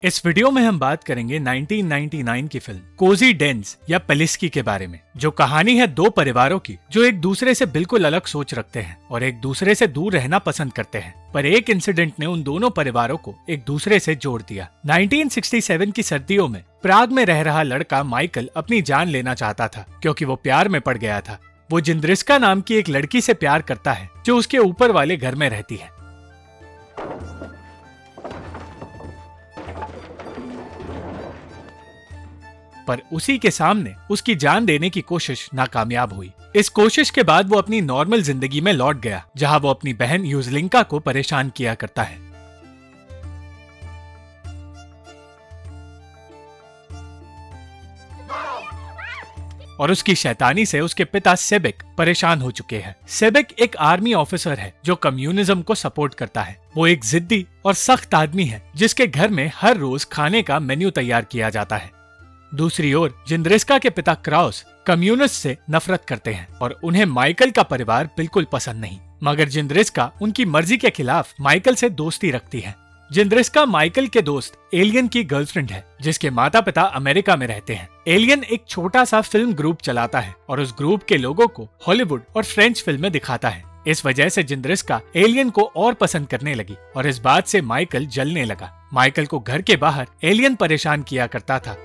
इस वीडियो में हम बात करेंगे 1999 की फिल्म कोजी डेन्स या पेलिस्की के बारे में, जो कहानी है दो परिवारों की जो एक दूसरे से बिल्कुल अलग सोच रखते हैं और एक दूसरे से दूर रहना पसंद करते हैं, पर एक इंसिडेंट ने उन दोनों परिवारों को एक दूसरे से जोड़ दिया। 1967 की सर्दियों में प्राग में रह रहा लड़का माइकल अपनी जान लेना चाहता था क्योंकि वो प्यार में पड़ गया था। वो जिंद्रिस्का नाम की एक लड़की से प्यार करता है जो उसके ऊपर वाले घर में रहती है। पर उसी के सामने उसकी जान देने की कोशिश नाकामयाब हुई। इस कोशिश के बाद वो अपनी नॉर्मल जिंदगी में लौट गया, जहां वो अपनी बहन यूजलिंका को परेशान किया करता है। और उसकी शैतानी से उसके पिता सेबेक परेशान हो चुके हैं। सेबेक एक आर्मी ऑफिसर है जो कम्युनिज्म को सपोर्ट करता है। वो एक जिद्दी और सख्त आदमी है जिसके घर में हर रोज खाने का मेन्यू तैयार किया जाता है। दूसरी ओर जिंद्रिस्का के पिता क्राउस कम्युनिस्ट से नफरत करते हैं और उन्हें माइकल का परिवार बिल्कुल पसंद नहीं, मगर जिंद्रिस्का उनकी मर्जी के खिलाफ माइकल से दोस्ती रखती है। जिंद्रिस्का माइकल के दोस्त एलियन की गर्लफ्रेंड है जिसके माता पिता अमेरिका में रहते हैं। एलियन एक छोटा सा फिल्म ग्रुप चलाता है और उस ग्रुप के लोगों को हॉलीवुड और फ्रेंच फिल्में दिखाता है। इस वजह से जिंद्रिस्का एलियन को और पसंद करने लगी और इस बात से माइकल जलने लगा। माइकल को घर के बाहर एलियन परेशान किया करता था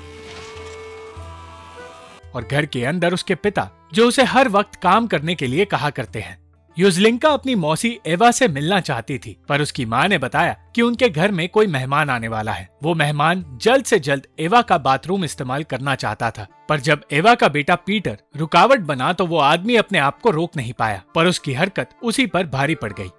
और घर के अंदर उसके पिता जो उसे हर वक्त काम करने के लिए कहा करते हैं। यूजलिंका अपनी मौसी एवा से मिलना चाहती थी, पर उसकी माँ ने बताया कि उनके घर में कोई मेहमान आने वाला है। वो मेहमान जल्द से जल्द एवा का बाथरूम इस्तेमाल करना चाहता था, पर जब एवा का बेटा पीटर रुकावट बना तो वो आदमी अपने आप को रोक नहीं पाया, पर उसकी हरकत उसी पर भारी पड़ गई।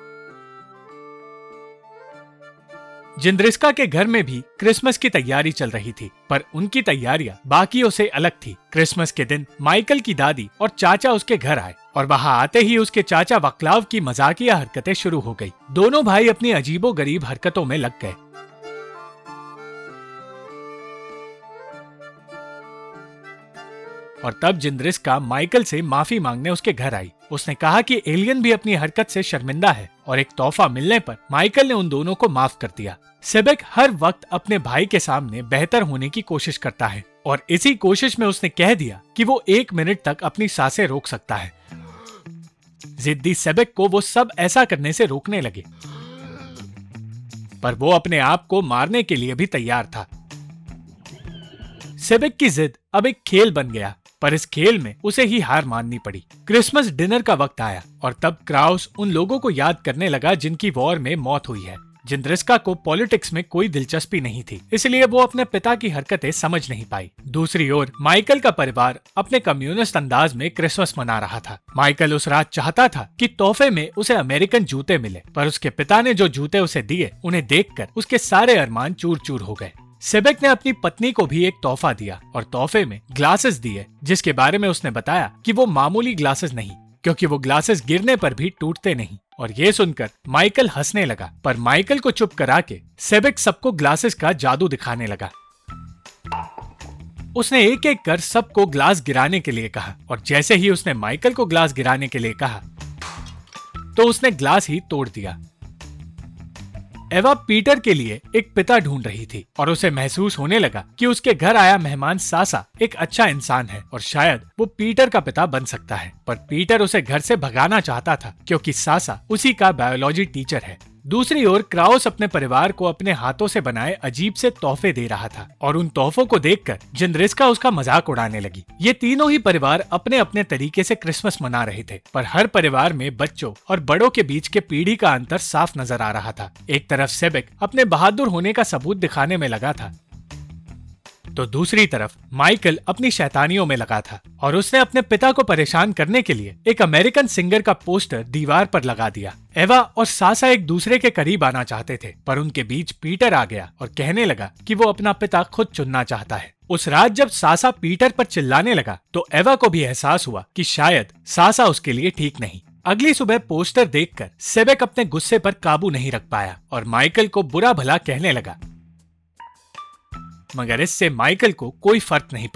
जिंद्रिस्का के घर में भी क्रिसमस की तैयारी चल रही थी, पर उनकी तैयारियां बाकियों से अलग थी। क्रिसमस के दिन माइकल की दादी और चाचा उसके घर आए और वहां आते ही उसके चाचा वक्लाव की मजाकिया हरकतें शुरू हो गई। दोनों भाई अपनी अजीबोगरीब हरकतों में लग गए। और तब जिंद्रिस्का माइकल से माफी मांगने उसके घर आई। उसने कहा कि एलियन भी अपनी हरकत से शर्मिंदा है और एक तोहफा मिलने पर माइकल ने उन दोनों को माफ कर दिया। सेबेक हर वक्त अपने भाई के सामने बेहतर होने की कोशिश करता है और इसी कोशिश में उसने कह दिया कि वो 1 मिनट तक अपनी सांसें रोक सकता है। जिद्दी सेबेक को वो सब ऐसा करने से रोकने लगे, पर वो अपने आप को मारने के लिए भी तैयार था। सेबेक की जिद अब एक खेल बन गया, पर इस खेल में उसे ही हार माननी पड़ी। क्रिसमस डिनर का वक्त आया और तब क्राउस उन लोगों को याद करने लगा जिनकी वॉर में मौत हुई है। जिंद्रिस्का को पॉलिटिक्स में कोई दिलचस्पी नहीं थी, इसलिए वो अपने पिता की हरकतें समझ नहीं पाई। दूसरी ओर माइकल का परिवार अपने कम्युनिस्ट अंदाज में क्रिसमस मना रहा था। माइकल उस रात चाहता था कि तोहफे में उसे अमेरिकन जूते मिले, पर उसके पिता ने जो जूते उसे दिए उन्हें देखकर उसके सारे अरमान चूर चूर हो गए। सेबेक ने अपनी पत्नी को भी एक तोहफा दिया और तोहफे में ग्लासेस दिए, जिसके बारे में उसने बताया कि वो मामूली ग्लासेस नहीं, क्योंकि वो ग्लासेस गिरने पर भी टूटते नहीं। और ये सुनकर माइकल हंसने लगा, पर माइकल को चुप करा के सेबेक सबको ग्लासेस का जादू दिखाने लगा। उसने एक एक कर सबको ग्लास गिराने के लिए कहा और जैसे ही उसने माइकल को ग्लास गिराने के लिए कहा तो उसने ग्लास ही तोड़ दिया। एवा पीटर के लिए एक पिता ढूंढ रही थी और उसे महसूस होने लगा कि उसके घर आया मेहमान सासा एक अच्छा इंसान है और शायद वो पीटर का पिता बन सकता है, पर पीटर उसे घर से भगाना चाहता था क्योंकि सासा उसी का बायोलॉजी टीचर है। दूसरी ओर क्राउस अपने परिवार को अपने हाथों से बनाए अजीब से तोहफे दे रहा था और उन तोहफों को देखकर जिंद्रिस्का उसका मजाक उड़ाने लगी। ये तीनों ही परिवार अपने अपने तरीके से क्रिसमस मना रहे थे, पर हर परिवार में बच्चों और बड़ों के बीच के पीढ़ी का अंतर साफ नजर आ रहा था। एक तरफ सेबेक अपने बहादुर होने का सबूत दिखाने में लगा था, तो दूसरी तरफ माइकल अपनी शैतानियों में लगा था और उसने अपने पिता को परेशान करने के लिए एक अमेरिकन सिंगर का पोस्टर दीवार पर लगा दिया। एवा और सासा एक दूसरे के करीब आना चाहते थे, पर उनके बीच पीटर आ गया और कहने लगा कि वो अपना पिता खुद चुनना चाहता है। उस रात जब सासा पीटर पर चिल्लाने लगा तो एवा को भी एहसास हुआ कि शायद सासा उसके लिए ठीक नहीं। अगली सुबह पोस्टर देखकर सेबेक अपने गुस्से पर काबू नहीं रख पाया और माइकल को बुरा भला कहने लगा, मगर इससे माइकल को कोई फर्क नहीं पड़ा।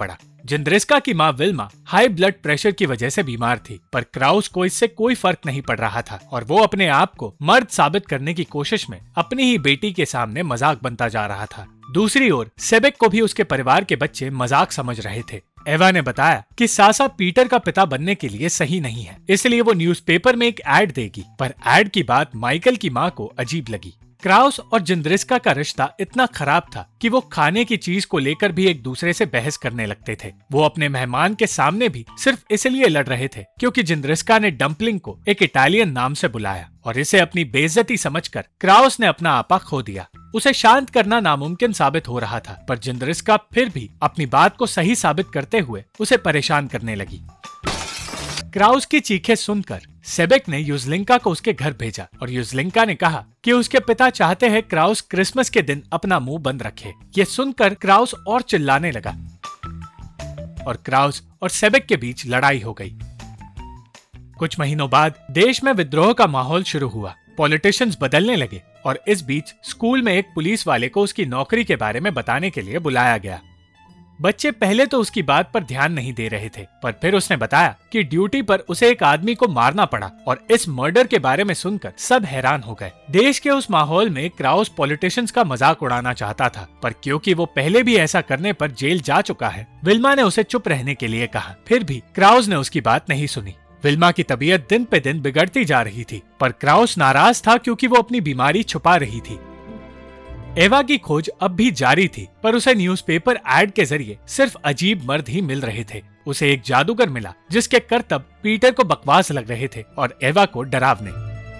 जिंद्रिस्का की माँ विल्मा हाई ब्लड प्रेशर की वजह से बीमार थी, पर क्राउस को इससे कोई फर्क नहीं पड़ रहा था और वो अपने आप को मर्द साबित करने की कोशिश में अपनी ही बेटी के सामने मजाक बनता जा रहा था। दूसरी ओर सेबेक को भी उसके परिवार के बच्चे मजाक समझ रहे थे। एवा ने बताया कि सासा पीटर का पिता बनने के लिए सही नहीं है, इसलिए वो न्यूज़पेपर में एक एड देगी, पर एड की बात माइकल की माँ को अजीब लगी। क्राउस और जिंद्रिस्का का रिश्ता इतना खराब था कि वो खाने की चीज को लेकर भी एक दूसरे से बहस करने लगते थे। वो अपने मेहमान के सामने भी सिर्फ इसलिए लड़ रहे थे क्योंकि जिंद्रिस्का ने डम्पलिंग को एक इटालियन नाम से बुलाया और इसे अपनी बेइज्जती समझकर क्राउस ने अपना आपा खो दिया। उसे शांत करना नामुमकिन साबित हो रहा था, पर जिंद्रिस्का फिर भी अपनी बात को सही साबित करते हुए उसे परेशान करने लगी। क्राउस की चीखें सुनकर सेबेक ने युज़लिंका को उसके घर भेजा और युज़लिंका ने कहा कि उसके पिता चाहते हैं क्राउस क्रिसमस के दिन अपना मुंह बंद रखे। ये सुनकर क्राउस और चिल्लाने लगा और क्राउस और सेबेक के बीच लड़ाई हो गई। कुछ महीनों बाद देश में विद्रोह का माहौल शुरू हुआ। पॉलिटिशियंस बदलने लगे और इस बीच स्कूल में एक पुलिस वाले को उसकी नौकरी के बारे में बताने के लिए बुलाया गया। बच्चे पहले तो उसकी बात पर ध्यान नहीं दे रहे थे, पर फिर उसने बताया कि ड्यूटी पर उसे एक आदमी को मारना पड़ा और इस मर्डर के बारे में सुनकर सब हैरान हो गए। देश के उस माहौल में क्राउस पॉलिटिशियंस का मजाक उड़ाना चाहता था, पर क्योंकि वो पहले भी ऐसा करने पर जेल जा चुका है, विल्मा ने उसे चुप रहने के लिए कहा। फिर भी क्राउस ने उसकी बात नहीं सुनी। विल्मा की तबीयत दिन पे दिन बिगड़ती जा रही थी, पर क्राउस नाराज था क्योंकि वो अपनी बीमारी छुपा रही थी। एवा की खोज अब भी जारी थी, पर उसे न्यूज़पेपर एड के जरिए सिर्फ अजीब मर्द ही मिल रहे थे। उसे एक जादूगर मिला जिसके करतब पीटर को बकवास लग रहे थे और एवा को डरावने।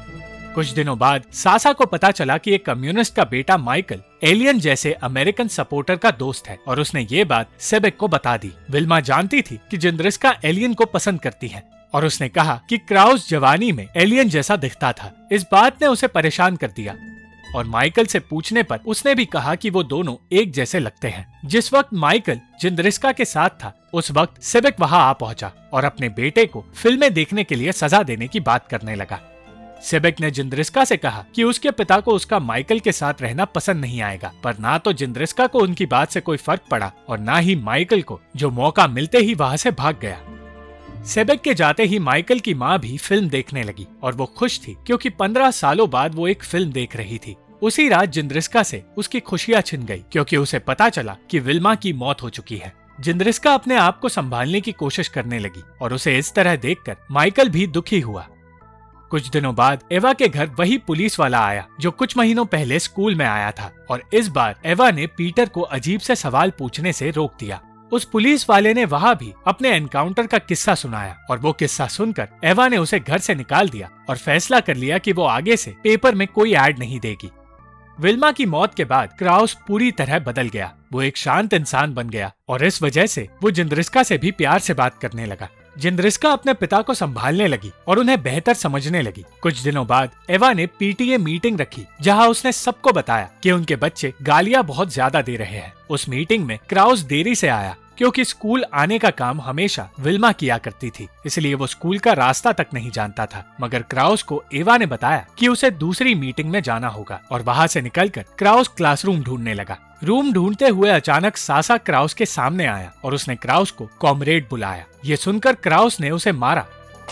कुछ दिनों बाद सासा को पता चला कि एक कम्युनिस्ट का बेटा माइकल एलियन जैसे अमेरिकन सपोर्टर का दोस्त है और उसने ये बात सेबेक को बता दी। विल्मा जानती थी कि जिंद्रिस्का एलियन को पसंद करती है और उसने कहा कि क्राउस जवानी में एलियन जैसा दिखता था। इस बात ने उसे परेशान कर दिया और माइकल से पूछने पर उसने भी कहा कि वो दोनों एक जैसे लगते हैं। जिस वक्त माइकल जिंद्रिस्का के साथ था, उस वक्त सेबेक वहां आ पहुंचा और अपने बेटे को फिल्में देखने के लिए सजा देने की बात करने लगा। सेबेक ने जिंद्रिस्का से कहा कि उसके पिता को उसका माइकल के साथ रहना पसंद नहीं आएगा, पर ना तो जिंद्रिस्का को उनकी बात से कोई फर्क पड़ा और ना ही माइकल को, जो मौका मिलते ही वहां से भाग गया। सेबेक के जाते ही माइकल की माँ भी फिल्म देखने लगी और वो खुश थी क्योंकि 15 सालों बाद वो एक फिल्म देख रही थी। उसी रात जिंद्रिस्का से उसकी खुशियां छिन गई क्योंकि उसे पता चला कि विल्मा की मौत हो चुकी है। जिंद्रिस्का अपने आप को संभालने की कोशिश करने लगी और उसे इस तरह देखकर माइकल भी दुखी हुआ। कुछ दिनों बाद एवा के घर वही पुलिस वाला आया जो कुछ महीनों पहले स्कूल में आया था और इस बार एवा ने पीटर को अजीब से सवाल पूछने से रोक दिया। उस पुलिस वाले ने वहाँ भी अपने एनकाउंटर का किस्सा सुनाया और वो किस्सा सुनकर एवा ने उसे घर से निकाल दिया और फैसला कर लिया कि वो आगे से पेपर में कोई ऐड नहीं देगी। विल्मा की मौत के बाद क्राउस पूरी तरह बदल गया। वो एक शांत इंसान बन गया और इस वजह से वो जिंद्रिस्का से भी प्यार से बात करने लगा। जिंद्रिस्का अपने पिता को संभालने लगी और उन्हें बेहतर समझने लगी। कुछ दिनों बाद एवा ने पीटीए मीटिंग रखी जहां उसने सबको बताया कि उनके बच्चे गालियां बहुत ज्यादा दे रहे हैं। उस मीटिंग में क्राउस देरी से आया क्योंकि स्कूल आने का काम हमेशा विल्मा किया करती थी, इसलिए वो स्कूल का रास्ता तक नहीं जानता था। मगर क्राउस को एवा ने बताया कि उसे दूसरी मीटिंग में जाना होगा और वहाँ से निकलकर क्राउस क्लासरूम ढूंढने लगा। रूम ढूंढते हुए अचानक सासा क्राउस के सामने आया और उसने क्राउस को कॉमरेड बुलाया। ये सुनकर क्राउस ने उसे मारा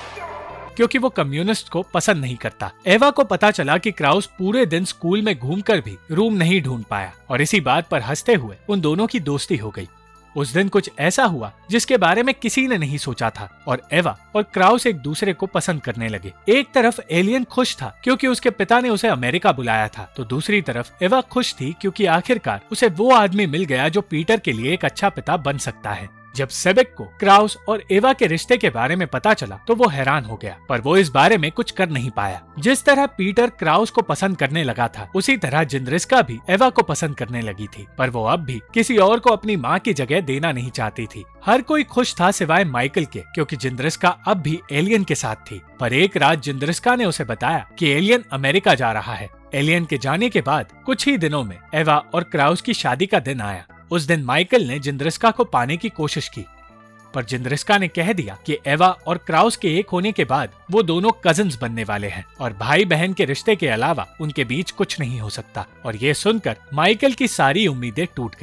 क्योंकि वो कम्युनिस्ट को पसंद नहीं करता। एवा को पता चला कि क्राउस पूरे दिन स्कूल में घूमकर भी रूम नहीं ढूंढ पाया और इसी बात पर हंसते हुए उन दोनों की दोस्ती हो गई। उस दिन कुछ ऐसा हुआ जिसके बारे में किसी ने नहीं सोचा था और एवा और क्राउस एक दूसरे को पसंद करने लगे। एक तरफ एलियन खुश था क्योंकि उसके पिता ने उसे अमेरिका बुलाया था, तो दूसरी तरफ एवा खुश थी क्योंकि आखिरकार उसे वो आदमी मिल गया जो पीटर के लिए एक अच्छा पिता बन सकता है। जब सेबेक को क्राउस और एवा के रिश्ते के बारे में पता चला तो वो हैरान हो गया, पर वो इस बारे में कुछ कर नहीं पाया। जिस तरह पीटर क्राउस को पसंद करने लगा था, उसी तरह जिंद्रिस्का भी एवा को पसंद करने लगी थी, पर वो अब भी किसी और को अपनी माँ की जगह देना नहीं चाहती थी। हर कोई खुश था सिवाय माइकल के, क्योंकि जिंद्रिस्का अब भी एलियन के साथ थी। पर एक रात जिंद्रिस्का ने उसे बताया कि एलियन अमेरिका जा रहा है। एलियन के जाने के बाद कुछ ही दिनों में एवा और क्राउस की शादी का दिन आया। उस दिन माइकल ने जिंद्रिस्का को पाने की कोशिश की, पर जिंद्रिस्का ने कह दिया कि एवा और क्राउस के एक होने के बाद वो दोनों कजिन्स बनने वाले हैं और भाई बहन के रिश्ते के अलावा उनके बीच कुछ नहीं हो सकता। और ये सुनकर माइकल की सारी उम्मीदें टूट गई।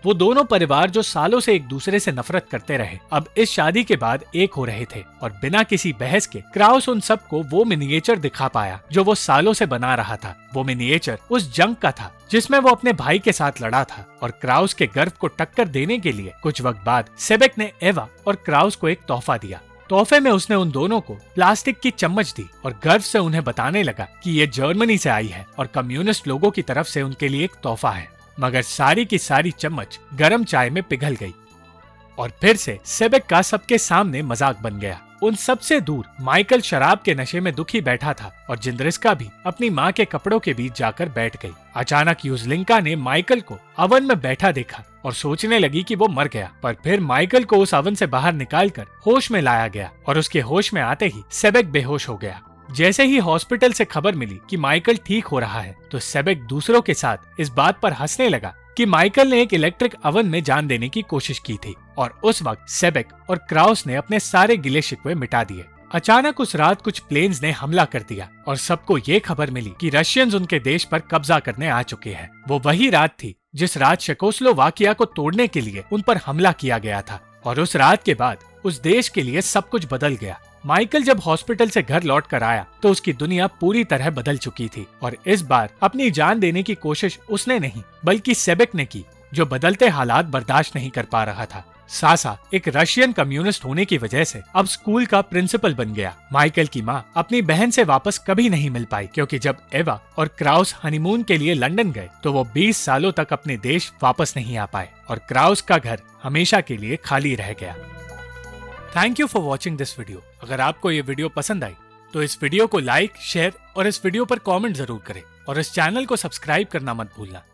वो दोनों परिवार जो सालों से एक दूसरे से नफरत करते रहे, अब इस शादी के बाद एक हो रहे थे और बिना किसी बहस के क्राउस उन सबको वो मिनिएचर दिखा पाया जो वो सालों से बना रहा था। वो मिनिएचर उस जंग का था जिसमें वो अपने भाई के साथ लड़ा था और क्राउस के गर्व को टक्कर देने के लिए कुछ वक्त बाद सेबेक ने एवा और क्राउस को एक तोहफा दिया। तोहफे में उसने उन दोनों को प्लास्टिक की चम्मच दी और गर्व से उन्हें बताने लगा कि ये जर्मनी से आई है और कम्युनिस्ट लोगों की तरफ से उनके लिए एक तोहफा है। मगर सारी की सारी चम्मच गरम चाय में पिघल गई और फिर से सेबेक का सबके सामने मजाक बन गया। उन सबसे दूर माइकल शराब के नशे में दुखी बैठा था और जिंद्रिस्का भी अपनी माँ के कपड़ों के बीच जाकर बैठ गई। अचानक यूजलिंका ने माइकल को अवन में बैठा देखा और सोचने लगी कि वो मर गया, पर फिर माइकल को उस अवन से बाहर निकालकर होश में लाया गया और उसके होश में आते ही सेबेक बेहोश हो गया। जैसे ही हॉस्पिटल से खबर मिली कि माइकल ठीक हो रहा है तो सेबेक दूसरों के साथ इस बात पर हंसने लगा कि माइकल ने एक इलेक्ट्रिक अवन में जान देने की कोशिश की थी और उस वक्त सेबेक और क्राउस ने अपने सारे गिले शिकवे मिटा दिए। अचानक उस रात कुछ प्लेन्स ने हमला कर दिया और सबको ये खबर मिली कि रशियंस उनके देश पर कब्जा करने आ चुके हैं। वो वही रात थी जिस रात चेकोस्लोवाकिया को तोड़ने के लिए उन पर हमला किया गया था और उस रात के बाद उस देश के लिए सब कुछ बदल गया। माइकल जब हॉस्पिटल से घर लौट कर आया तो उसकी दुनिया पूरी तरह बदल चुकी थी और इस बार अपनी जान देने की कोशिश उसने नहीं बल्कि सेबेक ने की, जो बदलते हालात बर्दाश्त नहीं कर पा रहा था। सासा एक रशियन कम्युनिस्ट होने की वजह से अब स्कूल का प्रिंसिपल बन गया। माइकल की माँ अपनी बहन से वापस कभी नहीं मिल पाई क्योंकि जब एवा और क्राउस हनीमून के लिए लंदन गए तो वो 20 सालों तक अपने देश वापस नहीं आ पाए और क्राउस का घर हमेशा के लिए खाली रह गया। Thank you for watching this video. अगर आपको ये वीडियो पसंद आई तो इस वीडियो को लाइक, शेयर और इस वीडियो पर कमेंट जरूर करें और इस चैनल को सब्सक्राइब करना मत भूलना।